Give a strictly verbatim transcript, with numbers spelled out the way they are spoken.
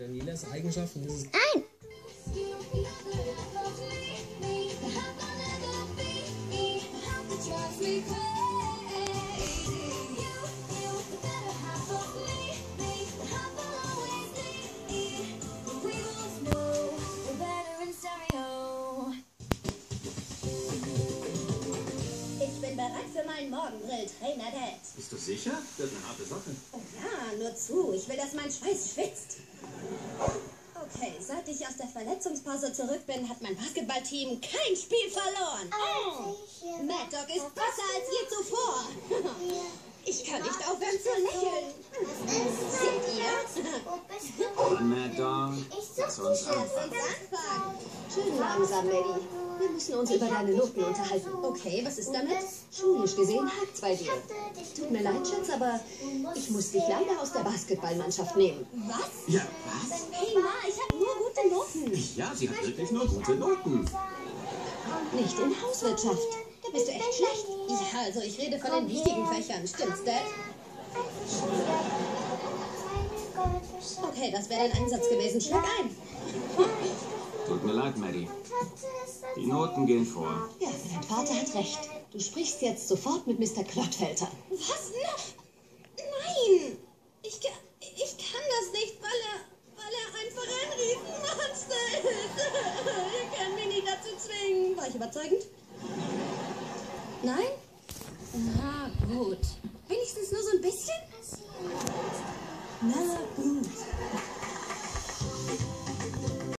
Danielas Eigenschaften ist es... Nein! Ich bin bereit für meinen Morgendrill, Trainer Dad. Bist du sicher? Das ist eine harte Sache. Oh ja, nur zu. Ich will, dass mein Schweiß schwitzt. Okay, seit ich aus der Verletzungspause zurück bin, hat mein Basketballteam kein Spiel verloren. Oh. Mad Dog ist besser als je zuvor. Ich kann nicht aufhören zu lächeln. Seht ihr? Und Mad Dog, lass uns Lass anfangen. uns anfangen. Schön langsam, Maggie. Wir müssen uns über deine Noten unterhalten. Okay, was ist damit? Schulisch gesehen hakt's bei dir. Tut mir leid, Schatz, aber ich muss dich leider aus der Basketballmannschaft nehmen. Was? Ja, was? Hey Ma, ich habe nur gute Noten. Ja, sie hat wirklich nur gute Noten. Nicht in Hauswirtschaft. Da bist du echt schlecht. Ja, also ich rede von den wichtigen Fächern. Stimmt's, Dad? Okay, das wäre dein Einsatz gewesen. Schlag ein. Tut mir leid, Maddie. Die Noten gehen vor. Ja, dein Vater hat recht. Du sprichst jetzt sofort mit Mister Klottfelter. Was? Nein! Ich kann, ich kann das nicht, weil er, weil er einfach ein Riesenmonster ist. Ihr könnt mich nicht dazu zwingen. War ich überzeugend? Nein? Na gut. Wenigstens nur so ein bisschen? Na gut.